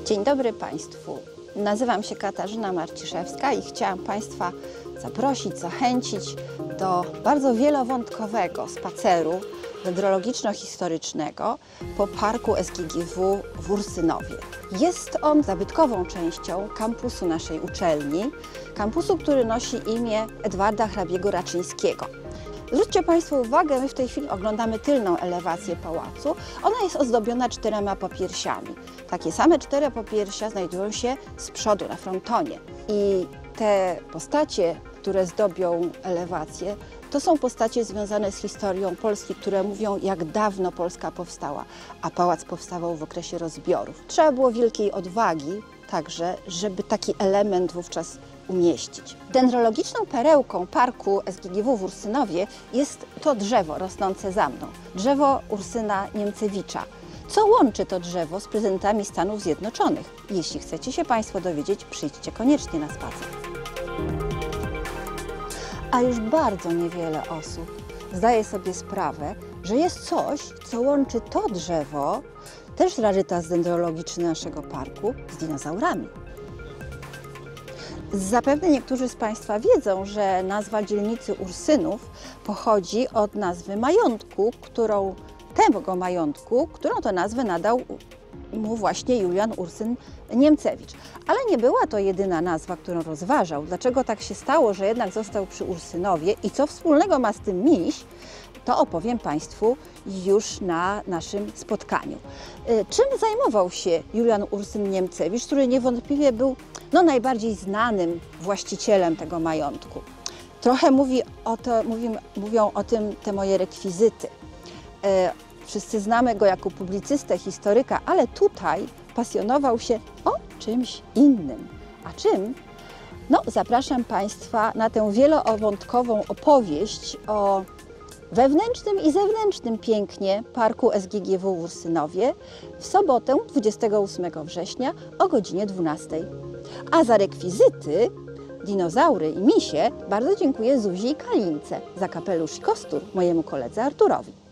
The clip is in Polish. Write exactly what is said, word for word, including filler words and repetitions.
Dzień dobry Państwu. Nazywam się Katarzyna Marciszewska i chciałam Państwa zaprosić, zachęcić do bardzo wielowątkowego spaceru dendrologiczno-historycznego po parku S G G W w Ursynowie. Jest on zabytkową częścią kampusu naszej uczelni, kampusu, który nosi imię Edwarda Hrabiego-Raczyńskiego. Zwróćcie Państwo uwagę, my w tej chwili oglądamy tylną elewację pałacu. Ona jest ozdobiona czterema popiersiami. Takie same cztery popiersia znajdują się z przodu na frontonie. I te postacie, które zdobią elewację, to są postacie związane z historią Polski, które mówią, jak dawno Polska powstała, a pałac powstawał w okresie rozbiorów. Trzeba było wielkiej odwagi także, żeby taki element wówczas umieścić. Dendrologiczną perełką parku S G G W w Ursynowie jest to drzewo rosnące za mną. Drzewo Ursyna Niemcewicza. Co łączy to drzewo z prezydentami Stanów Zjednoczonych? Jeśli chcecie się Państwo dowiedzieć, przyjdźcie koniecznie na spacer. A już bardzo niewiele osób zdaje sobie sprawę, że jest coś, co łączy to drzewo, też rarytas dendrologiczny naszego parku, z dinozaurami. Zapewne niektórzy z Państwa wiedzą, że nazwa dzielnicy Ursynów pochodzi od nazwy majątku, którą, tego majątku, którą to nazwę nadał mu właśnie Julian Ursyn Niemcewicz. Ale nie była to jedyna nazwa, którą rozważał. Dlaczego tak się stało, że jednak został przy Ursynowie i co wspólnego ma z tym miś, to opowiem Państwu już na naszym spotkaniu. Czym zajmował się Julian Ursyn Niemcewicz, który niewątpliwie był no, najbardziej znanym właścicielem tego majątku? Trochę mówi o to, mówi, mówią o tym te moje rekwizyty. E, wszyscy znamy go jako publicystę, historyka, ale tutaj pasjonował się o czymś innym. A czym? No, zapraszam Państwa na tę wielowątkową opowieść o wewnętrznym i zewnętrznym pięknie parku S G G W w Ursynowie w sobotę dwudziestego ósmego września o godzinie dwunastej. A za rekwizyty, dinozaury i misie bardzo dziękuję Zuzi i Kalince, za kapelusz i kostur mojemu koledze Arturowi.